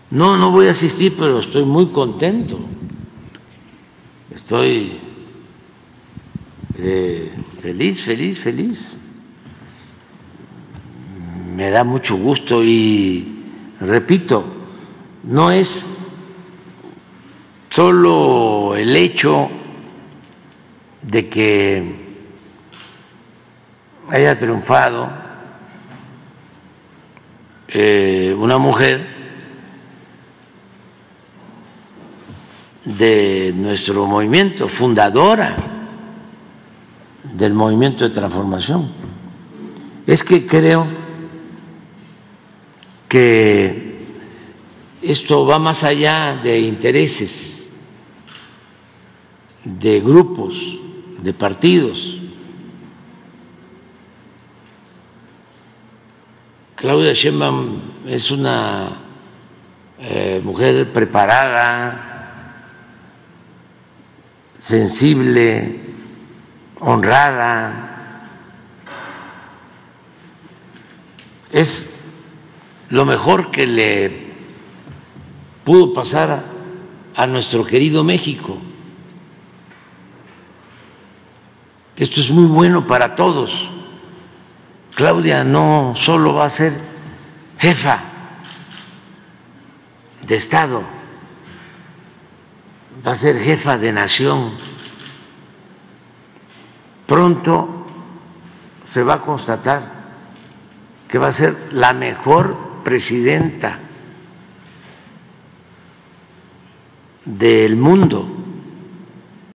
No, no voy a asistir, pero estoy muy contento. Estoy feliz, feliz, feliz. Me da mucho gusto y repito, no es solo el hecho de que haya triunfado una mujer de nuestro movimiento, fundadora del movimiento de transformación. Es que creo que esto va más allá de intereses, de grupos, de partidos. Claudia Sheinbaum es una mujer preparada, sensible, honrada. Es lo mejor que le pudo pasar a nuestro querido México. Esto es muy bueno para todos. Claudia no solo va a ser jefa de Estado, va a ser jefa de nación. Pronto se va a constatar que va a ser la mejor presidenta del mundo.